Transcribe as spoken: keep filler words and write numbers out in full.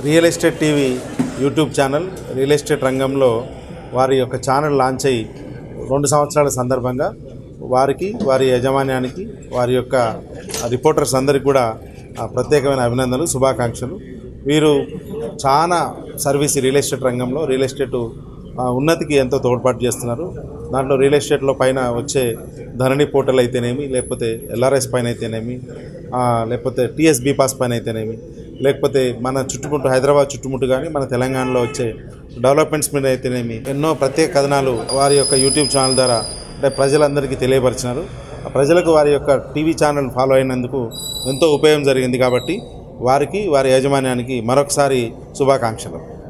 Real estate TV YouTube channel real estate రంగంలో వారి యొక్క ఛానల్ లాంచ్ అయ్యి రెండు సంవత్సరాల సందర్భంగా వారికి వారి యాజమాన్యానికి వారి యొక్క రిపోర్టర్స్ అందరికీ కూడా ప్రత్యేకమైన అభినందనలు శుభాకాంక్షలు. వీరు చాలా సర్వీస్ రియల్ ఎస్టేట్ రంగంలో రియల్ ఎస్టేట్ ఉన్నతికి ఎంతో తోడ్పాటు చేస్తున్నారు. దాంట్లో రియల్ ఎస్టేట్లో పైన వచ్చే ధరణి పోర్టల్ అయితేనేమి, లేకపోతే ఎల్ఆర్ఎస్ పైన అయితేనేమి, లేకపోతే టీఎస్ బీపాస్ పైన అయితేనేమి, లేకపోతే మన చుట్టుముట్టు హైదరాబాద్ చుట్టుముట్టు కానీ మన తెలంగాణలో వచ్చే డెవలప్మెంట్స్ మీద అయితేనేమి ఎన్నో ప్రత్యేక కథనాలు వారి యొక్క యూట్యూబ్ ఛానల్ ద్వారా అంటే ప్రజలందరికీ తెలియపరిచినారు. ప్రజలకు వారి యొక్క టీవీ ఛానల్ ఫాలో అయినందుకు ఎంతో ఉపయోగం జరిగింది. కాబట్టి వారికి వారి యాజమాన్యానికి మరొకసారి శుభాకాంక్షలు.